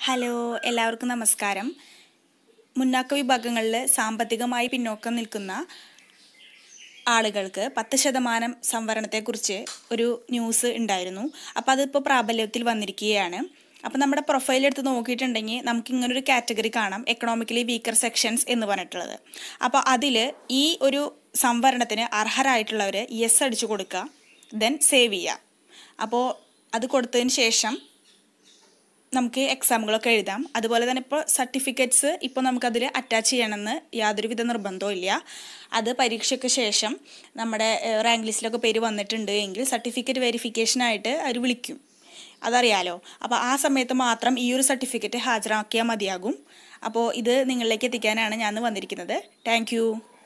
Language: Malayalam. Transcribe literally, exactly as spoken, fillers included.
ഹലോ, എല്ലാവർക്കും നമസ്കാരം. മുന്നാക്ക വിഭാഗങ്ങളിൽ സാമ്പത്തികമായി പിന്നോക്കം നിൽക്കുന്ന ആളുകൾക്ക് പത്ത് ശതമാനം സംവരണത്തെക്കുറിച്ച് ഒരു ന്യൂസ് ഉണ്ടായിരുന്നു. അപ്പോൾ അതിപ്പോൾ പ്രാബല്യത്തിൽ വന്നിരിക്കുകയാണ്. അപ്പോൾ നമ്മുടെ പ്രൊഫൈൽ എടുത്ത് നോക്കിയിട്ടുണ്ടെങ്കിൽ നമുക്ക് ഇങ്ങനൊരു കാറ്റഗറി കാണാം, എക്കണോമിക്കലി വീക്കർ സെക്ഷൻസ് എന്ന് പറഞ്ഞിട്ടുള്ളത്. അപ്പോൾ അതിൽ ഈ ഒരു സംവരണത്തിന് അർഹരായിട്ടുള്ളവർ യെസ് അടിച്ചു കൊടുക്കുക, ദെൻ സേവ് ചെയ്യുക. അപ്പോൾ അത് കൊടുത്തതിന് ശേഷം നമുക്ക് എക്സാമുകളൊക്കെ എഴുതാം. അതുപോലെ തന്നെ ഇപ്പോൾ സർട്ടിഫിക്കറ്റ്സ് ഇപ്പോൾ നമുക്കതിൽ അറ്റാച്ച് ചെയ്യണമെന്ന് യാതൊരുവിധ നിർബന്ധവും ഇല്ല. അത് പരീക്ഷയ്ക്ക് ശേഷം നമ്മുടെ റാങ്ക് ലിസ്റ്റിലൊക്കെ പേര് വന്നിട്ടുണ്ട് എങ്കിൽ സർട്ടിഫിക്കറ്റ് വെരിഫിക്കേഷനായിട്ട് അവർ വിളിക്കും, അതറിയാലോ. അപ്പോൾ ആ സമയത്ത് മാത്രം ഈ ഒരു സർട്ടിഫിക്കറ്റ് ഹാജരാക്കിയാൽ മതിയാകും. അപ്പോൾ ഇത് നിങ്ങളിലേക്ക് എത്തിക്കാനാണ് ഞാൻ വന്നിരിക്കുന്നത്. താങ്ക്